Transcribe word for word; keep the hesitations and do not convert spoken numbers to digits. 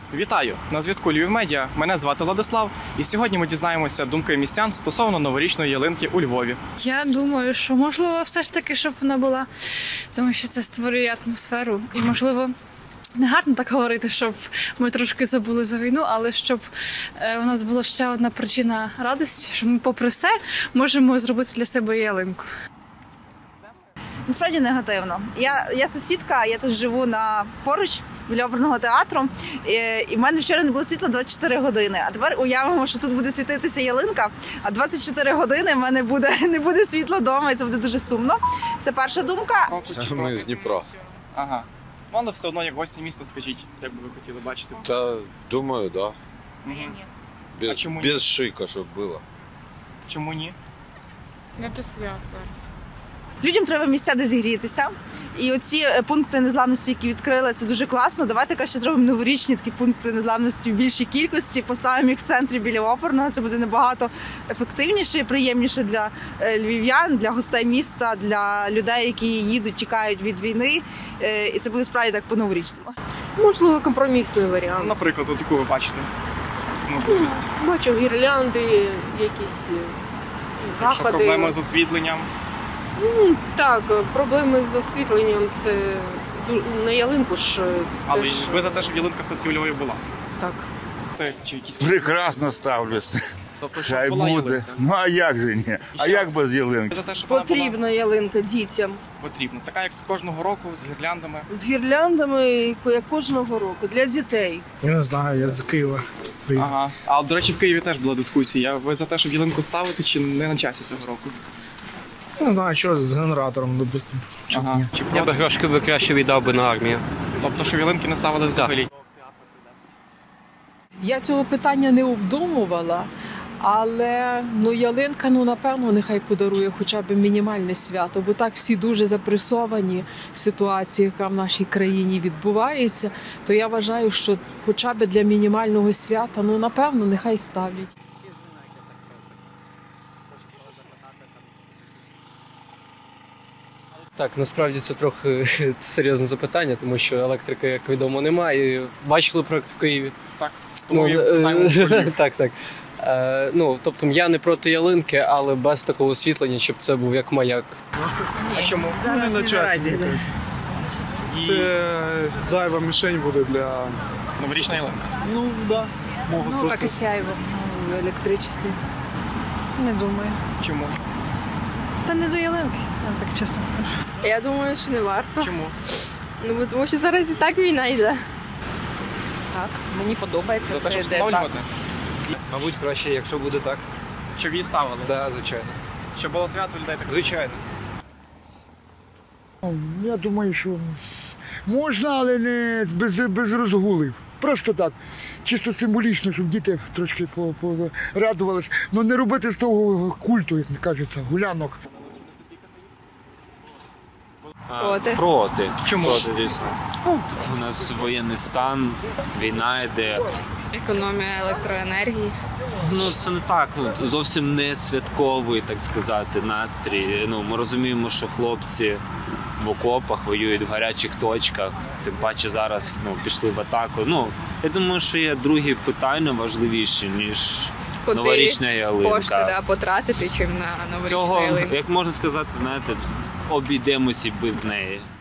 Вітаю! На зв'язку Львів Медіа. Мене звати Владислав. І сьогодні ми дізнаємося думки містян стосовно новорічної ялинки у Львові. Я думаю, що можливо все ж таки, щоб вона була, тому що це створює атмосферу. І можливо, не гарно так говорити, щоб ми трошки забули за війну, але щоб у нас була ще одна причина радості, що ми попри все можемо зробити для себе ялинку. Насправді негативно. Я, я сусідка, я тут живу на поруч біля оперного театру, і, і в мене вчора не було світла двадцять чотири години. А тепер уявимо, що тут буде світитися ялинка, а двадцять чотири години в мене буде, не буде світла вдома, і це буде дуже сумно. Це перша думка. Ми з Дніпра. Ага. Ну, але все одно, як гості міста, скажіть, як би ви хотіли бачити? Та, думаю, да. Угу. Без, А чому без шика, щоб було. Чому ні? Не до свят зараз. Людям треба місця, де зігрітися. І оці пункти незламності, які відкрили, це дуже класно. Давайте краще зробимо новорічні такі пункти незламності в більшій кількості, поставимо їх в центрі біля оперного. Це буде набагато ефективніше і приємніше для львів'ян, для гостей міста, для людей, які їдуть, тікають від війни. І це буде справді так по-новорічному. Можливо, компромісний варіант. Наприклад, от яку ви бачите можливість? Бачу гірлянди, якісь заходи. Що проблема з освітленням? Так, проблеми з освітленням – це на ялинку ж Але теж. ви за те, щоб ялинка все-таки у Львові була? Так. Це чи якісь... Прекрасно ставлюся. Тобто, Хай буде. ялинка? Ну а як же ні? А як без Ви ялинки? за те, щоб вона була? Потрібна ялинка дітям. Потрібно. Така, як кожного року, з гірляндами. З гірляндами, як кожного року, для дітей. Я не знаю, я з Києва. приїхав. Ага. А, до речі, в Києві теж була дискусія. Ви за те, щоб ялинку ставити, чи не на часі цього року? Не знаю, що з генератором, допустимо. Чому ні? Чи Я проти? би грошки би краще віддав би на армію. Тобто, що ялинки не ставили взагалі? Я цього питання не обдумувала, але ну, ялинка, ну, напевно, нехай подарує хоча б мінімальне свято, бо так всі дуже запресовані ситуацією, яка в нашій країні відбувається, то я вважаю, що хоча б для мінімального свята, ну, напевно, нехай ставлять. Так, насправді це трохи серйозне запитання, тому що електрики, як відомо, немає. Бачили проект в Києві? Так. Ну, Тому і питаємо е, про Львів. так, так. Е, ну, тобто я не проти ялинки, але без такого освітлення, щоб це був як маяк. А чому? Ну, не на часі. якось. І Це зайва мішень буде для... новорічна ялинка. Ну, да. Можуть Ну, просто... так і сяйво в електричестві. Не думаю. Чому? Та не до ялинки, я вам так чесно скажу. Я думаю, що не варто. Чому? Ну, тому що зараз і так війна йде. Так, мені подобається За те, це щоб ідея. Так. встановлювати? Мабуть, краще, якщо буде так. Щоб її ставили? Так, звичайно. Щоб було свято у людей так? Звичайно. Я думаю, що можна, але не без, без розгулів. Просто так, чисто символічно, щоб діти трошки порадувалися. Ну не робити з того культу, як кажеться, гулянок. Проти. Проти. Чому? Проти, дійсно. У нас воєнний стан, війна йде. Економія електроенергії. Ну, це не так, ну, зовсім не святковий, так сказати, настрій. Ну, ми розуміємо, що хлопці в окопах воюють в гарячих точках, тим паче зараз ну, пішли в атаку. Ну, я думаю, що є другі питання важливіші, ніж Куди новорічна ялинка. Кошти да, потратити, чим на новорічну Цього, ялинку. як можна сказати, знаєте, обійдемося без неї.